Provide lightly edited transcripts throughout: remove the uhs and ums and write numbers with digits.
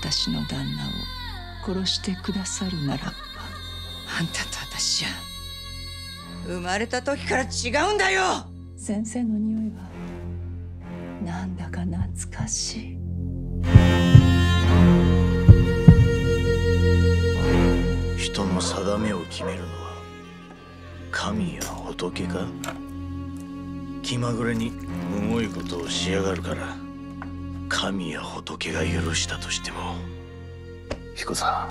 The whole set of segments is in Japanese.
私の旦那を殺してくださるならば。 あんたと私じゃ生まれた時から違うんだよ。 先生の匂いはなんだか懐かしい。 人の定めを決めるのは神や仏か？気まぐれにむごいことをしやがるから神や仏が許したとしても。彦さ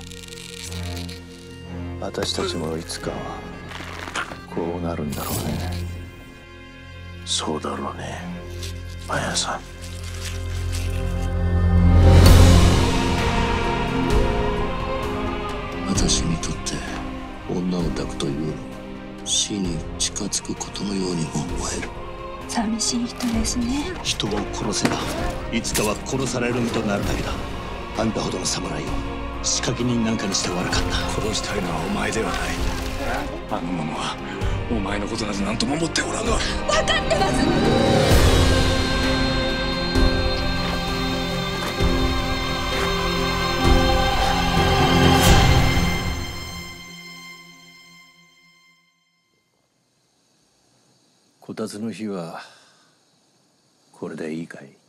ん、私たちもいつかはこうなるんだろうね。そうだろうね、綾さん。 私にとって女を抱くというのは死に近づくことのように思える。 寂しい人ですね。 人を殺せばいつかは殺される身となるだけだ。あんたほどの侍を仕掛け人なんかにして悪かった。 殺したいのはお前ではない。あの者はお前のことなど何とも思っておらぬ。 分かってます。 こたつの日はこれでいいかい？